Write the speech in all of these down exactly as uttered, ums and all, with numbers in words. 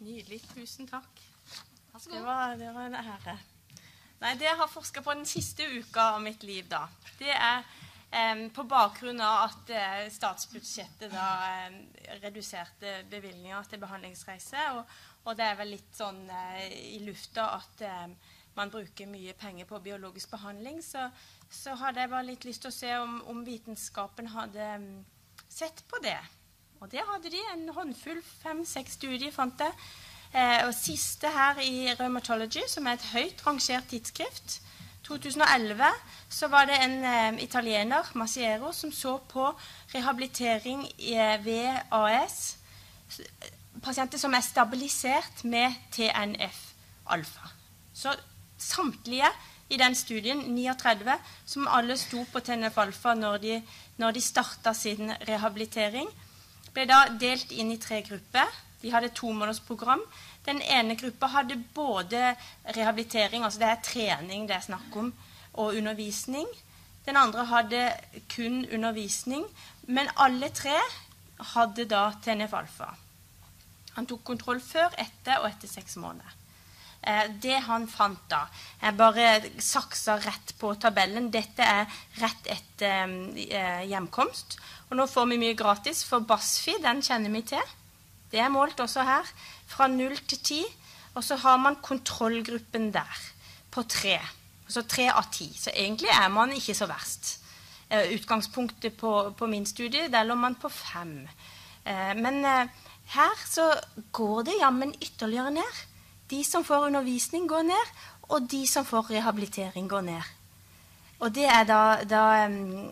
Nydelig, tusen takk. Det var, det var en ære. Nei, det jeg har forsket på den siste uka av mitt liv da, det er eh, på bakgrunn av at eh, statsbudsjettet da eh, reduserte bevilgninger til behandlingsreise, og, og det er vel litt sånn eh, i lufta at eh, man bruker mye penger på biologisk behandling, så, så hadde jeg bare litt lyst til å se om, om vitenskapen hadde um, sett på det. Og det hadde de, en håndfull, fem-seks studier fant det. Eh, og siste her i Rheumatology, som er et høyt rangert tidsskrift, to tusen og elleve, så var det en eh, italiener, Masiero, som så på rehabilitering i, ved A S, pasienter som er stabilisert med T N F-alfa. Så samtlige i den studien, trettini, som alle sto på T N F-alfa når de, når de startet sin rehabilitering, ble da delt inn i tre grupper. De hadde to måneders program. Den ene gruppa hadde både rehabilitering, altså det er trening det er snakk om, og undervisning. Den andre hadde kun undervisning, men alle tre hadde da T N F-alfa. Han tok kontroll før, etter og etter seks måneder. Eh, det han fant da, jeg bare saksa rett på tabellen. Dette er rett etter eh, hjemkomst. Og nå får vi mye gratis, for BASFI, den kjenner vi til. Det er målt også her, fra null til ti. Og så har man kontrollgruppen der, på tre. Altså tre av ti. Så egentlig er man ikke så verst. Eh, utgangspunktet på, på min studie, der lå man på fem. Eh, men eh, her så går det jammen ytterligere ned. De som får undervisning går ned, og de som får rehabilitering går ned. Og det er da, da um,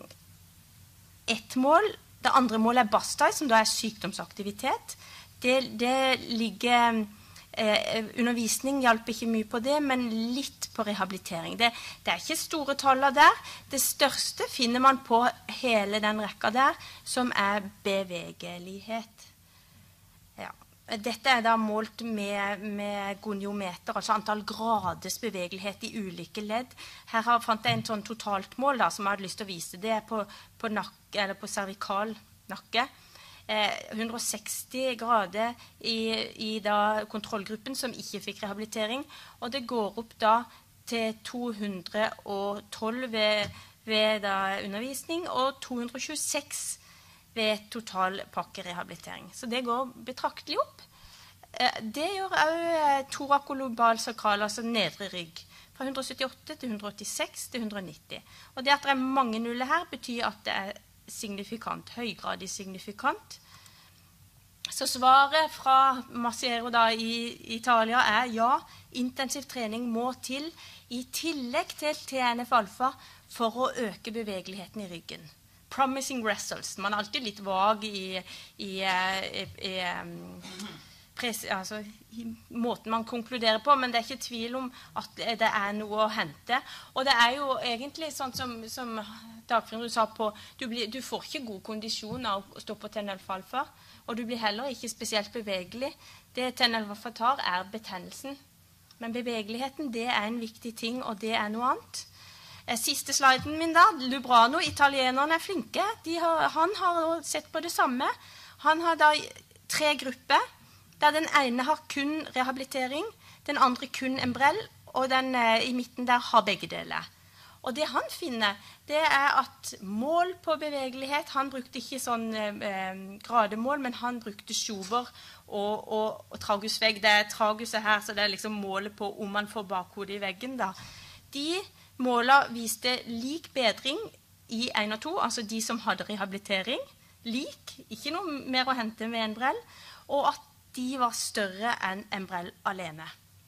ett mål. Det andre målet er BASTAI, som da er sykdomsaktivitet. Det, det ligger, eh, undervisning hjelper ikke mye på det, men litt på rehabilitering. Det, det er ikke store taller der. Det største finner man på hele den rekka der, som er bevegelighet. Ja. Dette er da målt med, med goniometer, altså antall graders bevegelighet i ulike ledd. Her har, fant jeg en sånn totalt mål da, som jeg hadde lyst til å vise. Det er på, på, nakke, eller på cervikal nakke. Eh, hundre og seksti grader i, i da kontrollgruppen som ikke fikk rehabilitering. Og det går opp da til to hundre og tolv ved, ved da undervisning, og to hundre og tjueseks ved total pakkerehabilitering. Så det går betraktelig opp. Det gjør også thorakolobal sakral, altså nedre rygg, fra hundre og syttiåtte til hundre og åttiseks til hundre og nitti. Og det at det er mange nuller her betyr at det er signifikant, høygradig signifikant. Så svaret fra Masiero da i Italia er ja, intensiv trening må til i tillegg til T N F-alfa for å øke bevegeligheten i ryggen. Promising results. Man er alltid litt vag i, i, i, i, pres, altså, i måten man konkluderer på, men det er ikke tvil om at det er noe å hente. Og det er jo egentlig sånn som, som Dagfinn sa på, du, blir, du får ikke god kondisjon av å stå på T N F-alfa, og du blir heller ikke spesielt bevegelig. Det T N F-alfa tar er betennelsen. Men bevegeligheten, det er en viktig ting, og det er noe annet. Siste sliden min da, Lubrano, italienerne er flinke. De har, han har sett på det samme. Han har da tre grupper, der den ene har kun rehabilitering, den andre kun Enbrel, og den eh, i midten der har begge deler. Og det han finner, det er at mål på bevegelighet, han brukte ikke sånn eh, grademål, men han brukte Schober og, og, og tragusvegg. Det er traguset her, så det er liksom målet på om man får bakhodet i veggen da. De målene viste lik bedring i en og to, altså de som hadde rehabilitering, lik, ikke noe mer å hente med Enbrel, og at de var større enn Enbrel alene.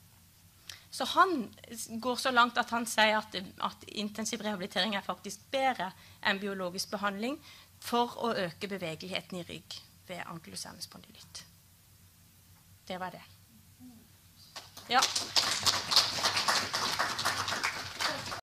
Så han går så langt at han sier at, at intensiv rehabilitering er faktisk bedre enn biologisk behandling for å øke bevegeligheten i rygg ved ankylosærlig spondylitt. Det var det. Ja.